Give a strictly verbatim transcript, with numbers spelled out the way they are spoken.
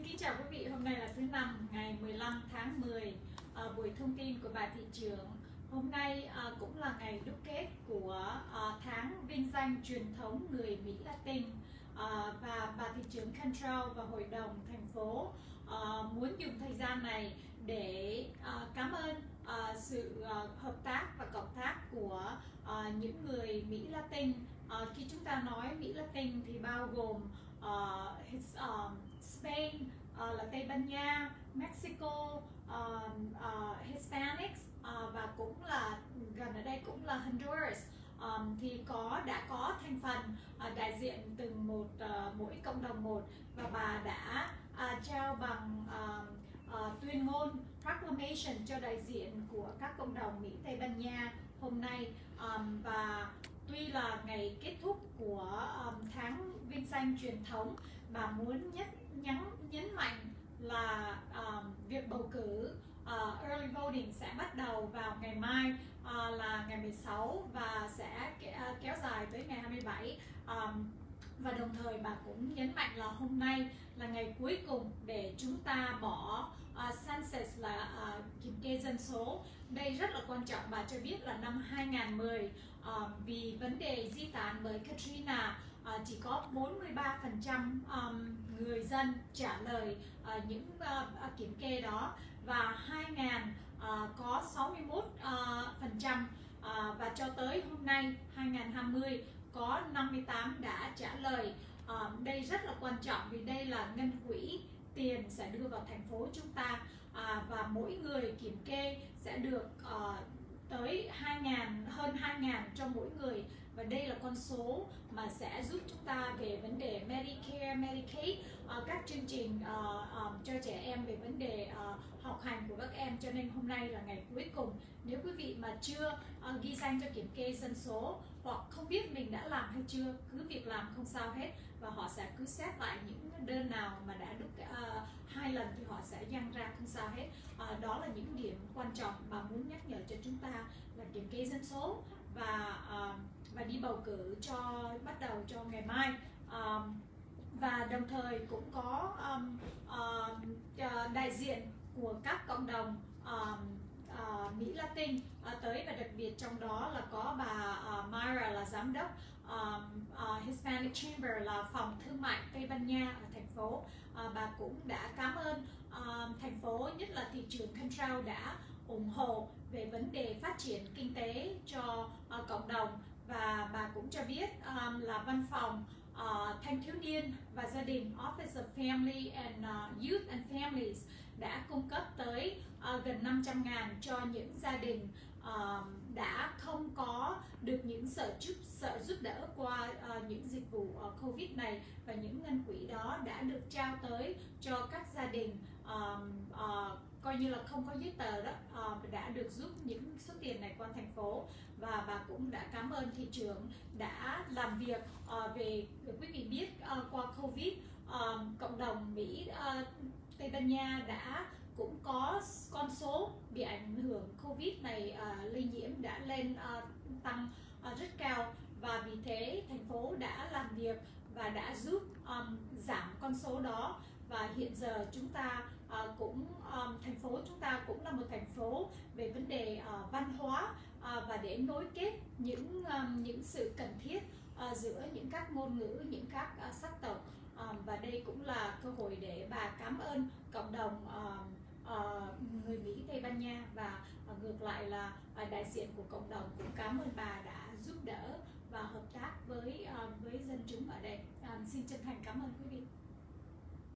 Kính chào quý vị, hôm nay là thứ năm ngày mười lăm tháng mười, à, buổi thông tin của bà thị trưởng. Hôm nay à, cũng là ngày đúc kết của à, tháng vinh danh truyền thống người Mỹ Latin, à, và bà thị trưởng Cantrell và hội đồng thành phố à, muốn dùng thời gian này để à, cảm ơn à, sự à, hợp tác và cộng tác của à, những người Mỹ Latin. À, khi chúng ta nói Mỹ Latin thì bao gồm uh, his, um, Spain, uh, là Tây Ban Nha, Mexico, uh, uh, Hispanics, uh, và cũng là gần ở đây cũng là Honduras. Um, thì có đã có thành phần uh, đại diện từng một uh, mỗi cộng đồng một, và bà đã uh, trao bằng uh, uh, tuyên ngôn proclamation cho đại diện của các cộng đồng Mỹ Tây Ban Nha hôm nay. Um, và tuy là ngày kết thúc của um, tháng vinh danh truyền thống, bà muốn nhất nhấn nhấn mạnh là um, việc bầu cử uh, early voting sẽ bắt đầu vào ngày mai, uh, là ngày mười sáu, và sẽ uh, kéo dài tới ngày hai mươi bảy. Um, và đồng thời bà cũng nhấn mạnh là hôm nay là ngày cuối cùng để chúng ta bỏ uh, census, là uh, kiểm kê dân số. Đây rất là quan trọng. Bà cho biết là năm hai nghìn không trăm mười, uh, vì vấn đề di tản bởi Katrina, uh, chỉ có bốn mươi ba phần trăm um, người dân trả lời uh, những uh, uh, kiểm kê đó, và hai nghìn uh, có sáu mươi mốt phần trăm, uh, uh, và cho tới hôm nay hai nghìn không trăm hai mươi có năm mươi tám đã trả lời. Uh, đây rất là quan trọng vì đây là ngân quỹ, tiền sẽ đưa vào thành phố chúng ta, à, và mỗi người kiểm kê sẽ được uh, tới hai nghìn, hơn hai nghìn cho mỗi người, và đây là con số mà sẽ giúp chúng ta về vấn đề Medicare, Medicaid, uh, các chương trình uh, um, cho trẻ em về vấn đề uh, học hành của các em. Cho nên hôm nay là ngày cuối cùng. Nếu quý vị mà chưa uh, ghi danh cho kiểm kê dân số, hoặc không biết mình đã làm hay chưa, cứ việc làm không sao hết, và họ sẽ cứ xét lại những đơn nào mà đã được uh, hai lần thì họ sẽ dăng ra, không sao hết. Uh, đó là những điểm quan trọng mà muốn nhắc nhở cho chúng ta là kiểm kê dân số và uh, và đi bầu cử cho bắt đầu cho ngày mai. Uh, và đồng thời cũng có um, uh, đại diện của các cộng đồng um, uh, Mỹ Latin uh, tới, và đặc biệt trong đó là có bà uh, Myra là giám đốc um, uh, Hispanic Chamber, là phòng thương mại Tây Ban Nha ở thành phố. Uh, bà cũng đã cảm ơn uh, thành phố, nhất là thị trưởng Cantrell đã ủng hộ về vấn đề phát triển kinh tế cho uh, cộng đồng. Và bà cũng cho biết um, là văn phòng uh, thanh thiếu niên và gia đình, Office of Family and uh, Youth and Families, đã cung cấp tới uh, gần năm trăm ngàn cho những gia đình uh, đã không có được những sự giúp, sự giúp đỡ qua uh, những dịch vụ uh, Covid này, và những ngân quỹ đó đã được trao tới cho các gia đình uh, uh, coi như là không có giấy tờ đó, uh, đã được giúp những số tiền này qua thành phố. Và bà cũng đã cảm ơn thị trưởng đã làm việc uh, về, quý vị biết uh, qua Covid, uh, cộng đồng Mỹ uh, Tây Ban Nha đã cũng có con số bị ảnh hưởng Covid này uh, lây nhiễm đã lên uh, tăng uh, rất cao, và vì thế thành phố đã làm việc và đã giúp um, giảm con số đó. Và hiện giờ chúng ta uh, cũng um, thành phố chúng ta cũng là một thành phố về vấn đề uh, văn hóa, uh, và để nối kết những um, những sự cần thiết uh, giữa những các ngôn ngữ, những các uh, sắc tộc. Um, và đây cũng là cơ hội để bà cảm ơn cộng đồng uh, uh, người Mỹ Tây Ban Nha, và uh, ngược lại là uh, đại diện của cộng đồng cũng cảm ơn bà đã giúp đỡ và hợp tác với uh, với dân chúng ở đây. Um, xin chân thành cảm ơn quý vị.